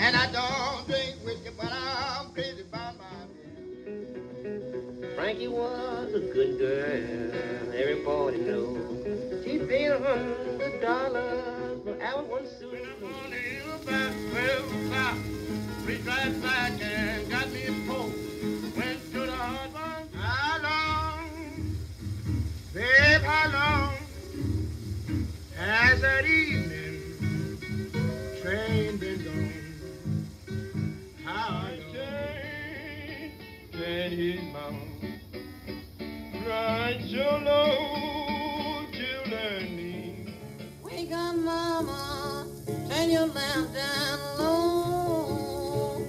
And I don't drink whiskey, but I'm crazy about my baby. Frankie was a good girl, everybody knows. She paid $100 for our one suit. When I'm on the hill back, 12 o'clock, reached right back and got me a poke. Went to the hard one. How long, babe, how long has that evening train been gone? How long can his mouth ride so low till learn me? Wake up, mama, turn your lamp down low.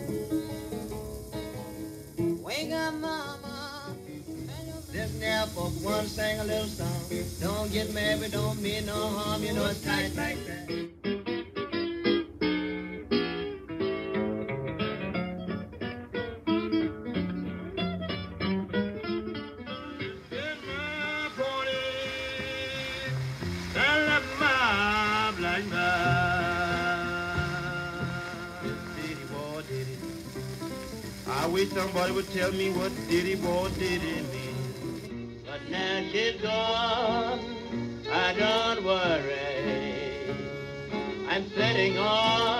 Wake up, mama, turn your lamp. Listen there, folks, one sing a little song. Don't get married, don't mean no harm, you know it's tight like that. Get my pony, stand up my black man. Diddy boy, diddy. I wish somebody would tell me what diddy boy diddy mean. But now she's gone, I don't worry. I'm sitting on